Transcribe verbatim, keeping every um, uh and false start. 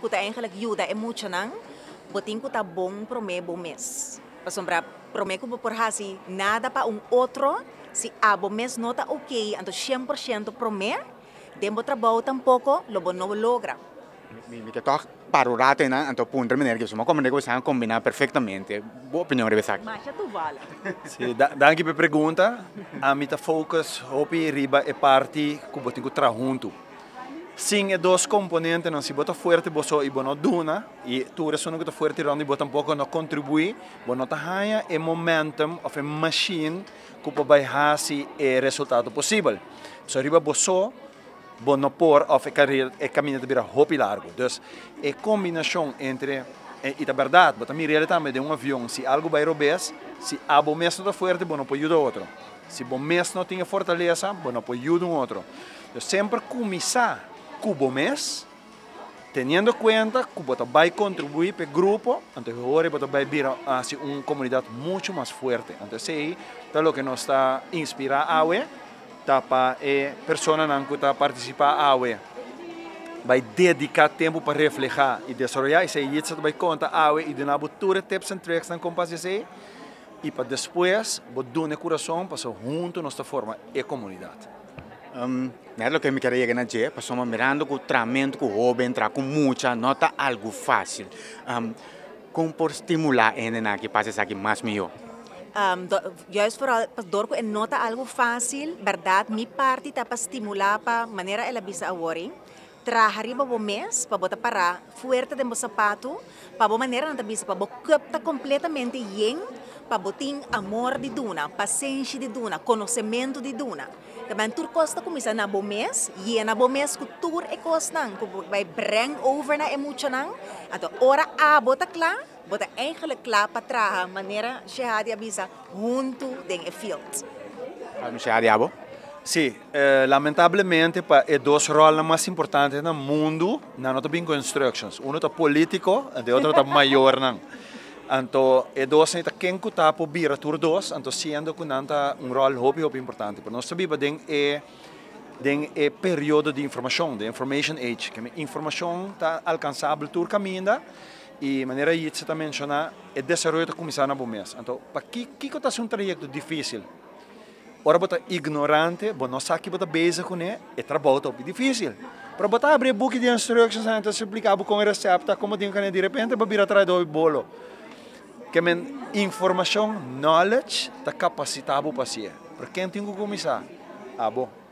que eigenlijk ajuda é muito não, botin que tá bom para mim bom mês. Para sombra, para mim que por hasi nada para um outro, se a bom mês não tá ok, então cem por cento para mim, demo trabalho tampouco, lobo não logra. Mi, mi che toch parolate na anto punto maniera che insomma come ne possiamo combinare perfettamente. Boa opinião Rebecca. Mas já tu vale. Sì, da, danke per pergunta. A mita focus hopi riba e parti que botinho tra junto. Sim, é dois componentes, não se bota forte, boso e bono duna, e tu ressono que tá forte ronde bota um pouco não contribui, bono tá hanha é momentum of a machine que vai hasi é resultado possível. So riba boso bono por of a carreira é caminho de vira hopi largo. Dus é combinação entre e da verdade, bota mi realidade de um avião, se algo vai robes, se a bom mês não tá forte, bono pode ajudar outro. Se bom mês não tem fortaleza, bono pode ajudar um outro. Dus sempre começar cubo mês, tendo em conta que você vai contribuir para o grupo, então agora você vai vir a ser uma comunidade muito mais forte. Então, isso é o que nos está inspirando a AWE, para a pessoa que está participando a AWE. Vai dedicar tempo para refletir e desenvolver, e aí você vai contar a AWE e de na botura tips and tricks na composição, e para depois, você dá o coração para junto nossa forma e comunidade. Um, é o que me queria na dia, passamos mirando que o tratamento com o jovem, tra com muita, não está algo fácil. Um, como por estimular ainda que passe aqui mais melhor? Um, do, juist vooral, pas door ko não tá algo fácil, verdade, mi parte tá para estimular para maneira ela bisa awori. Trahariba bo mês, para botar para fuerte de mo sapato, para bo maneira não tá bisa, para bo capta completamente yen, para botin amor de duna, paciência de duna, conhecimento de duna. Também tur costa começa na bom mês, e na bom mês que tur é costa, que vai bring over na emoção, então ora a bota claro, bota eigenlijk klaar para trabalhar maneira que avisa junto den field. Como se diabo? Sim, eh, lamentavelmente é dois roles mais importantes no mundo, não é bem constructions. Um é político, e o outro é maior não. Então, é dois é quem que está por vir a tur dois, então sendo que não está um rol hobby hobby importante. Para nós sabemos den é den é período de informação, de information age, que a informação está alcançável tur caminho. E maneira aí você está mencionando é desenvolvimento de começar na bom mês. Então, para que que está sendo um trajeto difícil? Ora você ignorante, você não sabe que você beza com ele, é trabalho top difícil. Para você abrir book de instructions, então se explicar com receita, como tem que de repente para vir atrás do bolo. Que men informação, knowledge, está capacitado para ser. Para quem tem que começar? Ah, bom.